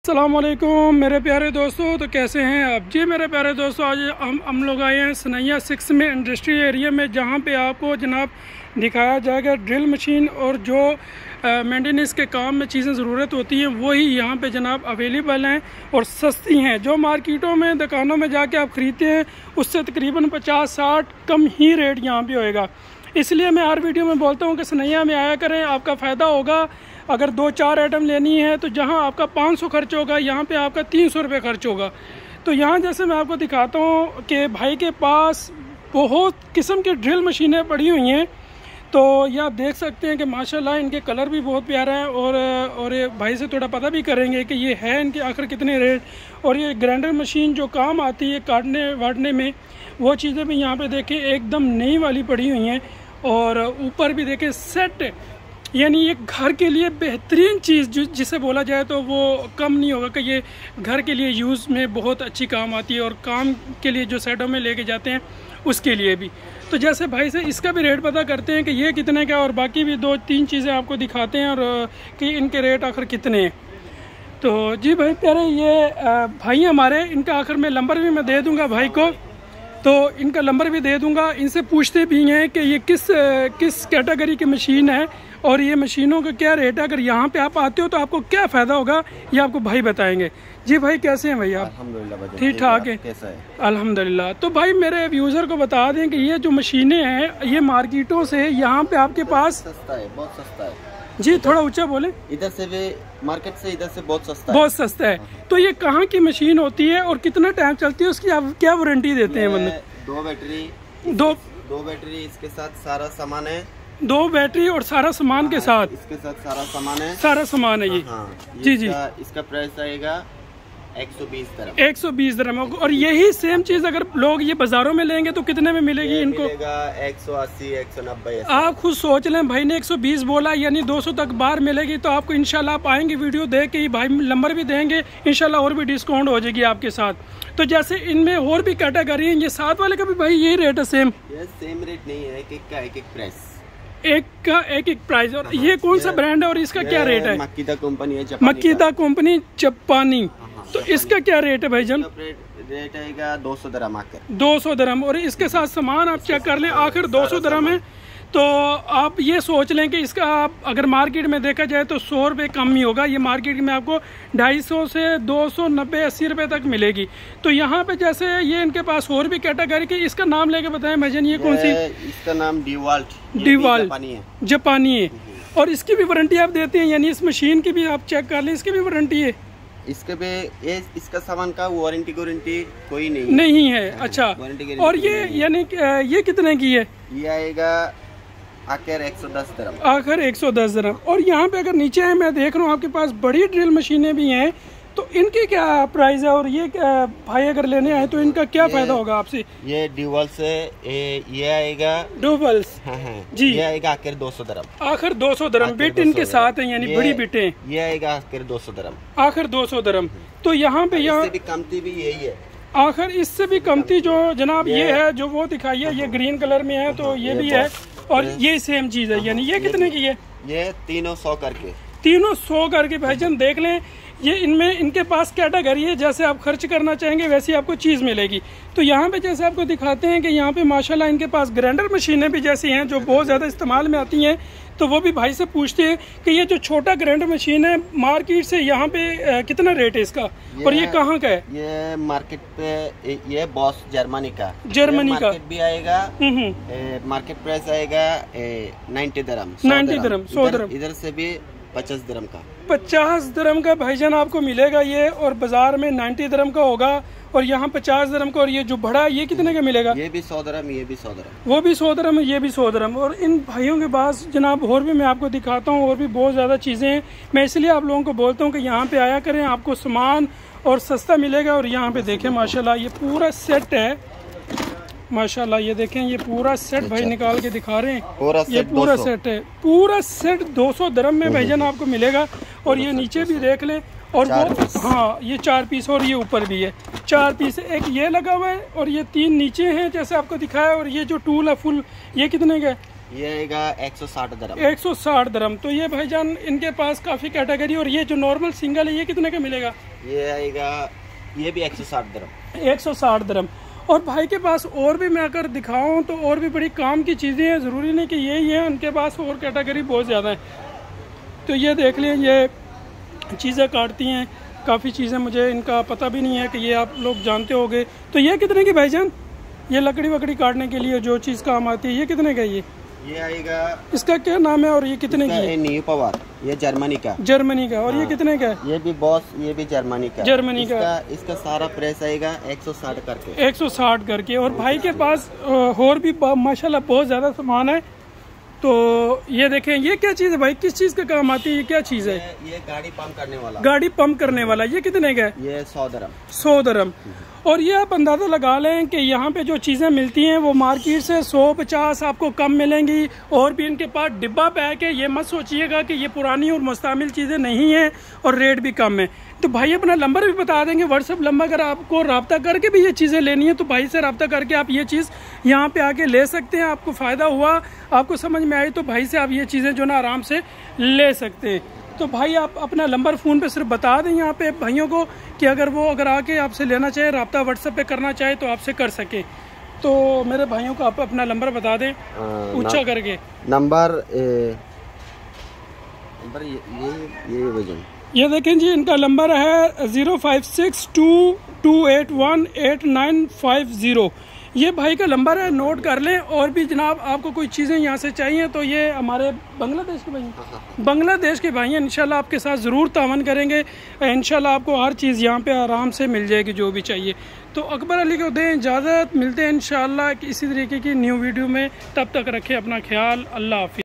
अस्सलामुअलैकुम मेरे प्यारे दोस्तों। तो कैसे हैं आप जी मेरे प्यारे दोस्तों। आज हम लोग आए हैं सनैया 6 में इंडस्ट्री एरिया में, जहां पे आपको जनाब दिखाया जाएगा ड्रिल मशीन और जो मेंटेनेंस के काम में चीज़ें ज़रूरत होती हैं वही यहाँ पे जनाब अवेलेबल हैं और सस्ती हैं। जो मार्केटों में दुकानों में जाके आप ख़रीदते हैं उससे तकरीबन 50-60 कम ही रेट यहाँ पे होएगा। इसलिए मैं हर वीडियो में बोलता हूँ कि सनैया में आया करें, आपका फ़ायदा होगा। अगर 2-4 आइटम लेनी है तो जहाँ आपका 500 खर्च होगा यहाँ पे आपका 300 रुपये खर्च होगा। तो यहाँ जैसे मैं आपको दिखाता हूँ कि भाई के पास बहुत किस्म की ड्रिल मशीनें पड़ी हुई हैं। तो ये आप देख सकते हैं कि माशाल्लाह इनके कलर भी बहुत प्यारा है और ये भाई से थोड़ा पता भी करेंगे कि ये है इनके आखिर कितने रेट। और ये ग्राइंडर मशीन जो काम आती है काटने वाटने में, वो चीज़ें भी यहाँ पे देखें एकदम नई वाली पड़ी हुई हैं। और ऊपर भी देखें सेट, यानी ये घर के लिए बेहतरीन चीज़ जिसे बोला जाए तो वो कम नहीं होगा कि ये घर के लिए यूज़ में बहुत अच्छी काम आती है और काम के लिए जो सेटों में लेके जाते हैं उसके लिए भी। तो जैसे भाई से इसका भी रेट पता करते हैं कि ये कितने का, और बाकी भी 2-3 चीज़ें आपको दिखाते हैं और कि इनके रेट आखिर कितने हैं। तो जी भाई प्यारे, ये भाई हमारे, इनका आखिर में नंबर भी मैं दे दूँगा भाई को, तो इनका नंबर भी दे दूंगा। इनसे पूछते भी हैं कि ये किस कैटेगरी की मशीन है और ये मशीनों का क्या रेट है। अगर यहाँ पे आप आते हो तो आपको क्या फ़ायदा होगा ये आपको भाई बताएंगे। जी भाई कैसे हैं भाई आप? अल्हम्दुलिल्लाह ठीक ठाक है। कैसा है? अल्हम्दुलिल्लाह। तो भाई मेरे व्यूज़र को बता दें कि ये जो मशीनें हैं ये मार्केटों से यहाँ पे आपके पास सस्ता है, बहुत सस्ता है जी। थोड़ा ऊंचा बोले। इधर से भी मार्केट से इधर से बहुत सस्ता बहुत सस्ता है। तो ये कहाँ की मशीन होती है और कितना टाइम चलती है, उसकी आप क्या वारंटी देते हैं? मतलब 2 बैटरी इसके साथ सारा सामान है। 2 बैटरी और सारा सामान के साथ इसके साथ सारा सामान है। सारा सामान है ये। जी जी। इसका प्राइस आएगा 120 दरम। 120 दरम। और यही सेम चीज अगर लोग ये बाजारों में लेंगे तो कितने में मिलेगी इनको? मिलेगा 180 190। आप खुद सोच लें, भाई ने 120 बोला यानी 200 तक बाहर मिलेगी। तो आपको इंशाल्लाह आप आएंगे वीडियो देख के, भाई नंबर भी देंगे, इंशाल्लाह और भी डिस्काउंट हो जाएगी आपके साथ। तो जैसे इनमें और भी कैटेगरी है, ये साथ वाले का भी भाई यही रेट है सेम? ये सेम रेट नहीं है, एक का एक प्राइस, एक का एक प्राइस। और ये कौन सा ब्रांड है और इसका क्या रेट है? मकीदा कंपनी है, मकीदा कंपनी जापानी। तो इसका क्या रेट है भाईजान? रेट आएगा 200 दरम आकर। 200 दरम। और इसके साथ सामान आप चेक कर लें, आखिर 200 दरम है। तो आप ये सोच लें कि इसका आप अगर मार्केट में देखा जाए तो 100 रुपये कम ही होगा। ये मार्केट में आपको 250 से 290-80 रुपये तक मिलेगी। तो यहाँ पे जैसे ये इनके पास और भी कैटेगरी की, इसका नाम लेके बताएं भाईजान, ये कौन सी? इसका नाम डिवाल्ट जापानी है। और इसकी भी वारंटी आप देते हैं? यानी इस मशीन की भी आप चेक कर लें, इसकी भी वारंटी है? इसके पे इसका सामान का वारंटी कोई नहीं है। अच्छा। और ये यानी ये कितने की है? ये आएगा आखिर 110 दरम। आखिर 110 दरम। और यहाँ पे अगर नीचे है, मैं देख रहा हूँ आपके पास बड़ी ड्रिल मशीनें भी हैं, तो इनकी क्या प्राइस है? और ये भाई अगर लेने आए तो इनका क्या फायदा होगा आपसे? ये ड्यूवल्स है, ये आएगा ड्यूवल्स। जी। ये आएगा आखिर 200 दरम। आखिर 200 दरम बिट इनके साथ है, यानी बड़ी बिटें। ये आएगा आखिर 200 दरम। आखिर 200 दरम। तो यहाँ पे यहाँ कमती भी यही है। आखिर इससे भी कमती जो जनाब ये है, जो वो दिखाई है, ये ग्रीन कलर में है, तो ये भी है। और ये सेम चीज है, यानी ये कितने की है? ये 300 करके। 300 करके भाईजान देख लें। ये इनमें इनके पास कैटेगरी है, जैसे आप खर्च करना चाहेंगे वैसी आपको चीज़ मिलेगी। तो यहाँ पे जैसे आपको दिखाते हैं कि यहाँ पे माशाल्लाह इनके पास ग्राइंडर मशीनें भी जैसी हैं जो बहुत ज़्यादा इस्तेमाल में आती हैं। तो वो भी भाई से पूछते हैं कि ये जो छोटा ग्राइंडर मशीन है मार्केट से यहाँ पे कितना रेट है इसका, और ये कहाँ का है? ये मार्केट पे ये बॉस जर्मनी का भी आएगा। मार्केट प्राइस आएगा 90 दरम। 100 दरम। इधर से भी 50 दरम का। 50 दरम का भाईजान आपको मिलेगा ये, और बाजार में 90 दरम का होगा, और यहाँ 50 दरम का। और ये जो बड़ा ये कितने का मिलेगा? ये भी 100 दरम, ये भी 100 दरम। वो भी 100 दरम, ये भी 100 दरम। और इन भाइयों के पास जनाब और भी मैं आपको दिखाता हूँ, और भी बहुत ज़्यादा चीज़ें हैं। मैं इसलिए आप लोगों को बोलता हूँ कि यहाँ पे आया करें, आपको सामान और सस्ता मिलेगा। और यहाँ पे देखें माशाल्लाह ये पूरा सेट है। माशाल्लाह ये देखें, ये पूरा सेट भाई निकाल के दिखा रहे हैं। ये पूरा सेट है, पूरा सेट 200 दरम में भाईजान आपको मिलेगा। और ये नीचे भी देख लें, और वो हाँ ये 4 पीस, और ये ऊपर भी है 4 पीस। एक ये लगा हुआ है और ये 3 नीचे हैं जैसे आपको दिखाया। और ये जो टूल है फुल, ये कितने का है? ये आएगा 160 दरम। 160 दरम। तो ये भाईजान इनके पास काफ़ी कैटेगरी। और ये जो नॉर्मल सिंगल है ये कितने का मिलेगा? ये आएगा, ये भी 160 दरम। 160 दरम। और भाई के पास और भी मैं अगर दिखाऊं तो और भी बड़ी काम की चीज़ें हैं, ज़रूरी नहीं कि यही है, उनके पास और कैटेगरी बहुत ज़्यादा है। तो ये देख लें, ये चीज़ें काटती हैं, काफ़ी चीज़ें मुझे इनका पता भी नहीं है कि ये आप लोग जानते होंगे। तो ये कितने की भाईजान? ये लकड़ी वकड़ी काटने के लिए जो चीज़ काम आती है, ये कितने का? ये आएगा, इसका क्या नाम है और ये कितने की है? न्यू पावर, ये जर्मनी का। जर्मनी का। और हाँ। ये कितने का है? ये भी बॉस, ये भी जर्मनी का। जर्मनी का। इसका सारा प्राइस आएगा 160 करके। 160 करके। और भाई के पास और भी माशाल्लाह बहुत ज़्यादा सामान है। तो ये देखें, ये क्या चीज़ है भाई? किस चीज़ का काम आती है? ये क्या चीज़ है? ये गाड़ी पंप करने वाला। गाड़ी पंप करने वाला। ये कितने का है? ये 100 दरम। 100 दरम। और ये आप अंदाज़ा लगा लें कि यहाँ पे जो चीज़ें मिलती हैं वो मार्केट से 150 आपको कम मिलेंगी। और भी इनके पास डिब्बा पैक है। ये मत सोचिएगा कि ये पुरानी और मुस्तमिल चीज़ें नहीं हैं और रेट भी कम है। तो भाई अपना नंबर भी बता देंगे, व्हाट्सअप नंबर। अगर आपको रब्ता करके भी ये चीज़ें लेनी है तो भाई से रब्ता करके आप ये चीज़ यहाँ पे आके ले सकते हैं। आपको फ़ायदा हुआ, आपको समझ में आई तो भाई से आप ये चीज़ें जो ना आराम से ले सकते हैं। तो भाई आप अपना नंबर फ़ोन पे सिर्फ बता दें यहाँ पे भाइयों को कि अगर आके आपसे लेना चाहे, रब्ता व्हाट्सएप पे करना चाहे तो आपसे कर सके। तो मेरे भाइयों को आप अपना नंबर बता दें ऊंचा करके। नंबर ये देखें जी, इनका नंबर है 0562281850। ये भाई का नंबर है, नोट कर लें। और भी जनाब आपको कोई चीज़ें यहाँ से चाहिए तो ये हमारे बांग्लादेश के भाई हैं, बांग्लादेश के भाई हैं। इंशाल्लाह आपके साथ ज़रूर तावन करेंगे। इंशाल्लाह आपको हर चीज़ यहाँ पे आराम से मिल जाएगी जो भी चाहिए। तो अकबर अली को दें इजाज़त, मिलते हैं इंशाल्लाह इसी तरीके की न्यू वीडियो में। तब तक रखें अपना ख्याल। अल्लाह हाफिज़।